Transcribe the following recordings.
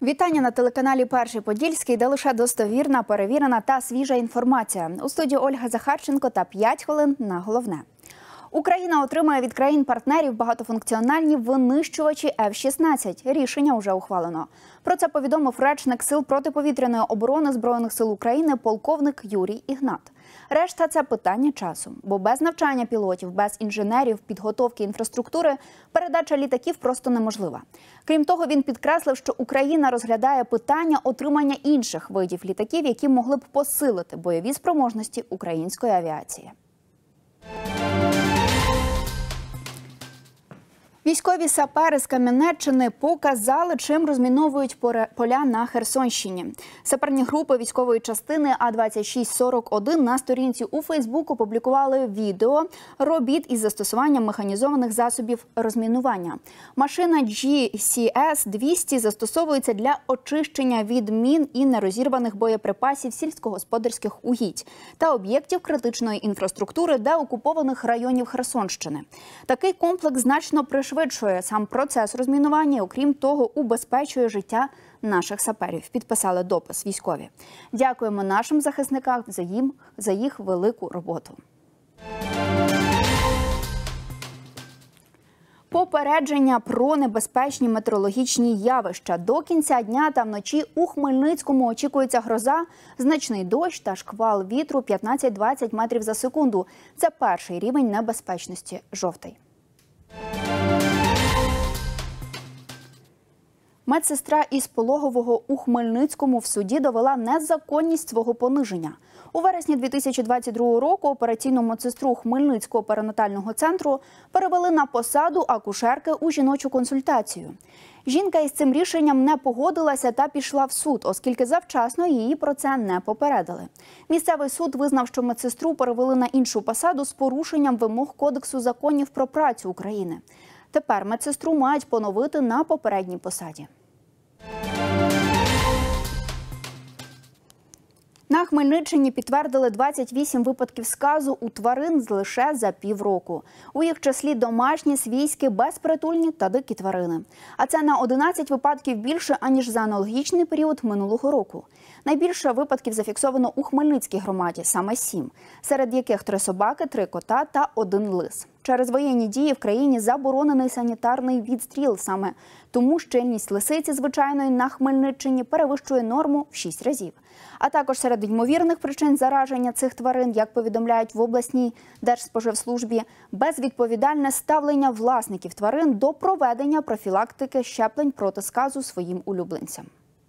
Вітання на телеканалі «Перший Подільський», де лише достовірна, перевірена та свіжа інформація. У студії Ольга Захарченко та 5 хвилин на головне. Україна отримає від країн-партнерів багатофункціональні винищувачі F-16. Рішення вже ухвалено. Про це повідомив речник Сил протиповітряної оборони Збройних сил України полковник Юрій Ігнат. Решта – це питання часу, бо без навчання пілотів, без інженерів, підготовки інфраструктури передача літаків просто неможлива. Крім того, він підкреслив, що Україна розглядає питання отримання інших видів літаків, які могли б посилити бойові спроможності української авіації. Військові сапери з Кам'янеччини показали, чим розміновують поля на Херсонщині. Саперні групи військової частини А-2641 на сторінці у Фейсбук опублікували відео робіт із застосуванням механізованих засобів розмінування. Машина GCS-200 застосовується для очищення від мін і нерозірваних боєприпасів сільськогосподарських угідь та об'єктів критичної інфраструктури деокупованих районів Херсонщини. Такий комплекс значно пришвидшує сам процес розмінування, окрім того, убезпечує життя наших саперів. Підписали допис військові. Дякуємо нашим захисникам за їх велику роботу. Попередження про небезпечні метеорологічні явища. До кінця дня та вночі у Хмельницькому очікується гроза, значний дощ та шквал вітру 15-20 метрів за секунду. Це перший рівень небезпечності – жовтий. Медсестра із Пологового у Хмельницькому в суді довела незаконність свого пониження. У вересні 2022 року операційну медсестру Хмельницького перинатального центру перевели на посаду акушерки у жіночу консультацію. Жінка із цим рішенням не погодилася та пішла в суд, оскільки завчасно її про це не попередили. Місцевий суд визнав, що медсестру перевели на іншу посаду з порушенням вимог Кодексу законів про працю України. Тепер медсестру мають поновити на попередній посаді. На Хмельниччині підтвердили 28 випадків сказу у тварин лише за півроку. У їх числі домашні, свійські, безпритульні та дикі тварини. А це на 11 випадків більше, аніж за аналогічний період минулого року. Найбільше випадків зафіксовано у Хмельницькій громаді – саме 7, серед яких 3 собаки, 3 кота та 1 лис. Через воєнні дії в країні заборонений санітарний відстріл. Саме тому щільність лисиці звичайної на Хмельниччині перевищує норму в 6 разів. А також серед ймовірних причин зараження цих тварин, як повідомляють в обласній Держспоживслужбі, безвідповідальне ставлення власників тварин до проведення профілактики щеплень проти сказу своїм улюбленцям.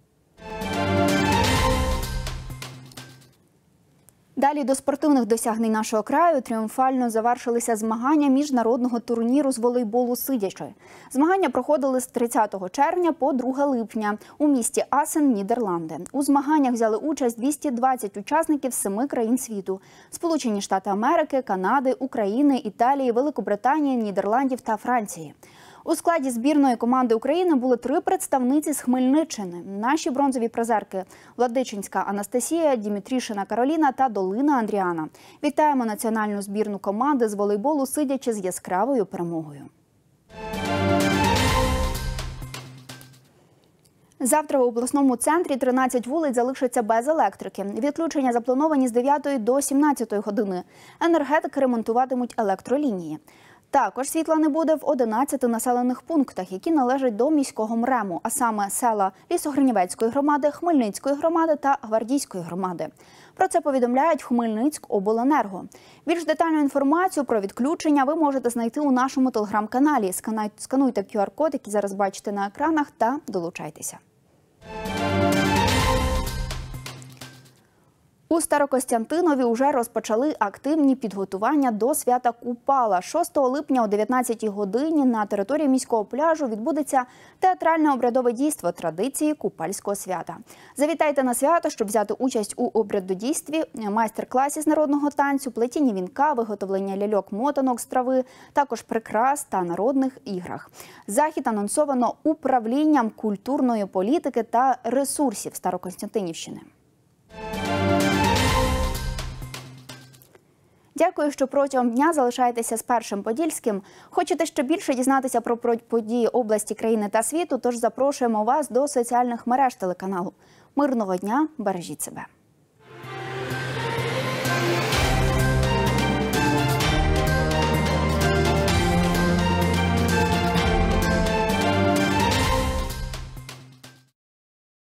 Далі до спортивних досягнень нашого краю тріумфально завершилися змагання міжнародного турніру з волейболу сидячи. Змагання проходили з 30 червня по 2 липня у місті Асен, Нідерланди. У змаганнях взяли участь 220 учасників з 7 країн світу – Сполучені Штати Америки, Канади, України, Італії, Великобританії, Нідерландів та Франції. У складі збірної команди України були 3 представниці з Хмельниччини. Наші бронзові призерки – Владичинська Анастасія, Дімітрішина Кароліна та Долина Андріана. Вітаємо національну збірну команди з волейболу сидячи з яскравою перемогою. Завтра в обласному центрі 13 вулиць залишаться без електрики. Відключення заплановані з 9 до 17 години. Енергетики ремонтуватимуть електролінії. Також світла не буде в 11 населених пунктах, які належать до міського МРЕМу, а саме села Лісогринівецької громади, Хмельницької громади та Гвардійської громади. Про це повідомляють Хмельницькобленерго. Більш детальну інформацію про відключення ви можете знайти у нашому телеграм-каналі. Скануйте QR-код, який зараз бачите на екранах, та долучайтеся. У Старокостянтинові вже розпочали активні підготування до свята Купала. 6 липня о 19-й годині на території міського пляжу відбудеться театральне обрядове дійство традиції купальського свята. Завітайте на свято, щоб взяти участь у обрядодійстві, майстер-класі з народного танцю, плетіння вінка, виготовлення ляльок-мотанок з трави, також прикрас та народних іграх. Захід анонсовано управлінням культурної політики та ресурсів Старокостянтинівщини. Дякую, що протягом дня залишаєтеся з Першим Подільським. Хочете ще більше дізнатися про події області, країни та світу, тож запрошуємо вас до соціальних мереж телеканалу. Мирного дня, бережіть себе.